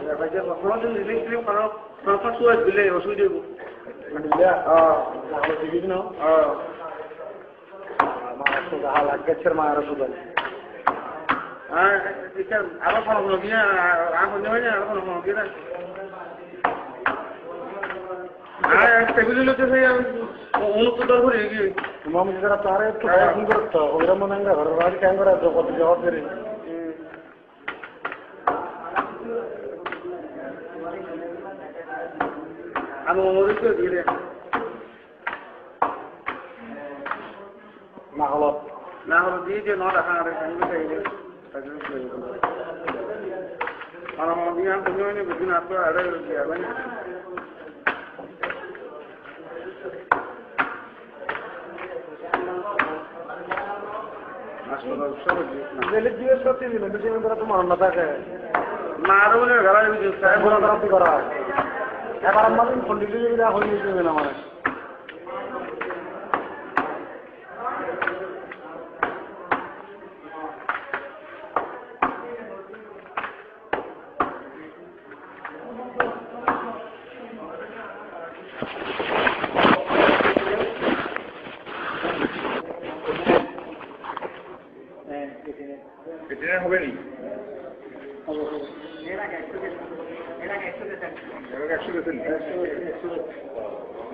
বাইরে বর্তমান রিলিং ফিল্ম কারণ প্রপার সুয়াজ দিলে অসুবিধা হইব দিলে ভালো দিবি না মারা হাল আগেছের মারা সুদাল এটা আরো কোনো কি না আর কোনো হয় না আর কোনো কি না টেবিলতে সেই অনুত্তর করে গিয়ে মামু যারা তারে একটু কি করতে ওরা মনে হয় ঘরের বাড়ি কেন করে কত জবাব করে আমি অনুরোধ করে দিলে না হলো দিয়ে যে নটা খাওয়ারে সঙ্গে চাইলে আমার মনে হয় তুমি মানে বিভিন্ন আপনার আরে যাবেন না আরো বলে ঘরা করা এবার আমাদের পন্ডিত হয়ে যাবে না মানে হবে নি এর আগে 100 গেছেন